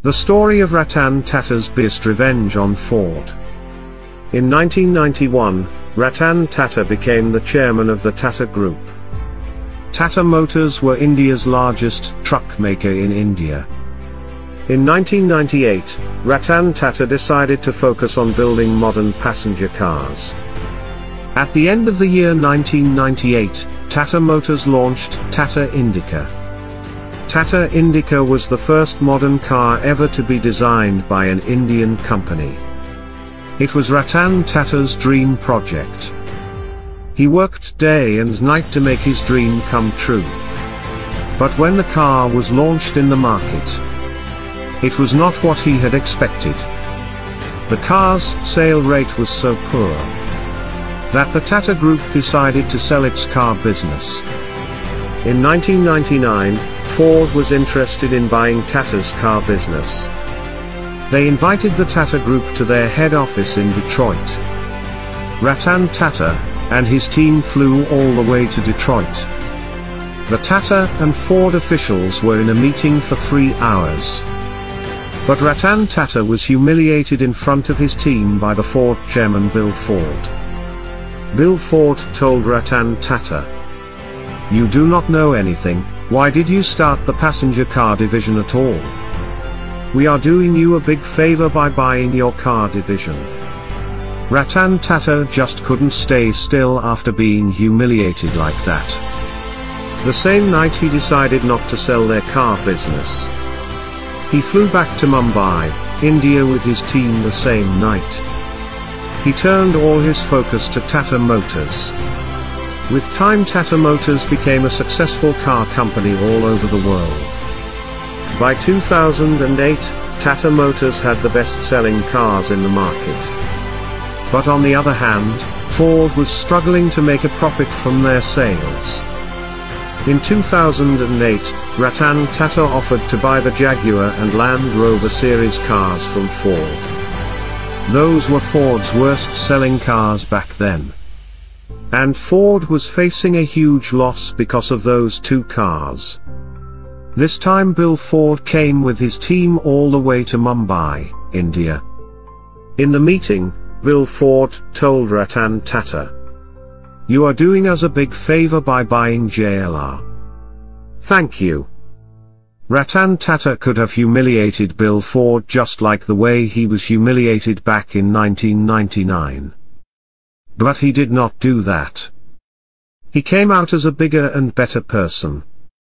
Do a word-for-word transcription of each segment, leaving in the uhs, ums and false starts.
The story of Ratan Tata's biggest revenge on Ford. In nineteen ninety-one, Ratan Tata became the chairman of the Tata Group. Tata Motors were India's largest truck maker in India. In nineteen ninety-eight, Ratan Tata decided to focus on building modern passenger cars. At the end of the year nineteen ninety-eight, Tata Motors launched Tata Indica. Tata Indica was the first modern car ever to be designed by an Indian company. It was Ratan Tata's dream project. He worked day and night to make his dream come true. But when the car was launched in the market, it was not what he had expected. The car's sale rate was so poor that the Tata Group decided to sell its car business. In nineteen ninety-nine, Ford was interested in buying Tata's car business. They invited the Tata Group to their head office in Detroit. Ratan Tata and his team flew all the way to Detroit. The Tata and Ford officials were in a meeting for three hours. But Ratan Tata was humiliated in front of his team by the Ford chairman Bill Ford. Bill Ford told Ratan Tata, "You do not know anything, why did you start the passenger car division at all? We are doing you a big favor by buying your car division." Ratan Tata just couldn't stay still after being humiliated like that. The same night he decided not to sell their car business. He flew back to Mumbai, India with his team the same night. He turned all his focus to Tata Motors. With time Tata Motors became a successful car company all over the world. By two thousand eight, Tata Motors had the best-selling cars in the market. But on the other hand, Ford was struggling to make a profit from their sales. In two thousand eight, Ratan Tata offered to buy the Jaguar and Land Rover series cars from Ford. Those were Ford's worst-selling cars back then. And Ford was facing a huge loss because of those two cars. This time Bill Ford came with his team all the way to Mumbai, India. In the meeting, Bill Ford told Ratan Tata, "You are doing us a big favor by buying J L R. Thank you." Ratan Tata could have humiliated Bill Ford just like the way he was humiliated back in nineteen ninety-nine. But he did not do that. He came out as a bigger and better person.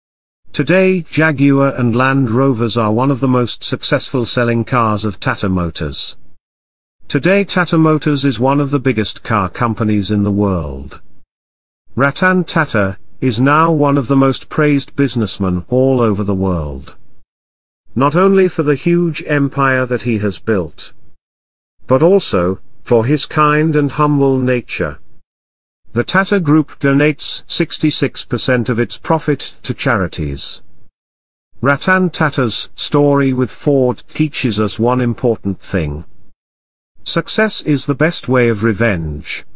Today Jaguar and Land Rovers are one of the most successful selling cars of Tata Motors. Today Tata Motors is one of the biggest car companies in the world. Ratan Tata is now one of the most praised businessmen all over the world. Not only for the huge empire that he has built, but also for his kind and humble nature. The Tata Group donates sixty-six percent of its profit to charities. Ratan Tata's story with Ford teaches us one important thing. Success is the best way of revenge.